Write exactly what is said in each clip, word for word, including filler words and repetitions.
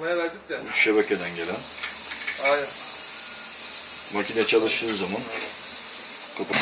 Yıkamaya verdik de. Şebekeden gelen. Aynen. Makine çalıştığı zaman kapat.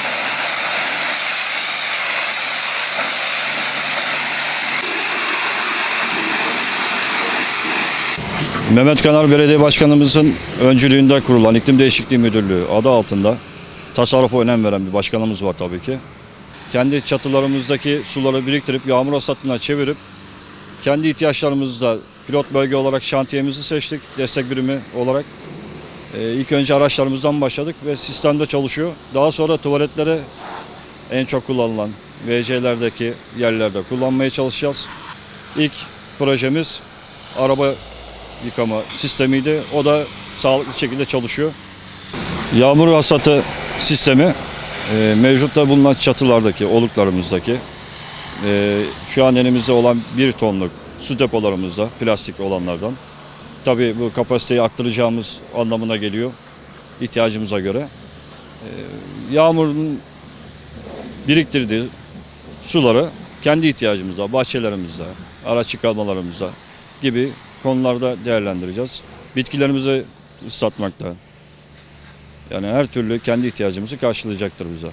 Mehmet Kanar Belediye Başkanımızın öncülüğünde kurulan İklim Değişikliği Müdürlüğü adı altında tasarrufa önem veren bir başkanımız var tabii ki. Kendi çatılarımızdaki suları biriktirip yağmur hasatına çevirip kendi ihtiyaçlarımızda pilot bölge olarak şantiyemizi seçtik. Destek birimi olarak. Ee, ilk önce araçlarımızdan başladık ve sistemde çalışıyor. Daha sonra tuvaletlere en çok kullanılan V C'lerdeki yerlerde kullanmaya çalışacağız. İlk projemiz araba yıkama sistemiydi. O da sağlıklı şekilde çalışıyor. Yağmur hasatı sistemi e, mevcutta bulunan çatılardaki, oluklarımızdaki e, şu an elimizde olan bir tonluk su depolarımızda plastik olanlardan. Tabii bu kapasiteyi arttıracağımız anlamına geliyor ihtiyacımıza göre. E, yağmurun biriktirdiği suları kendi ihtiyacımızda, bahçelerimizde, araç yıkamalarımızda gibi konularda değerlendireceğiz. Bitkilerimizi ıslatmakta. Yani her türlü kendi ihtiyacımızı karşılayacaktır bize.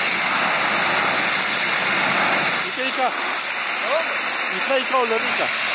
Yıka yıka. Tamam mı? Yıka yıka onları yıka.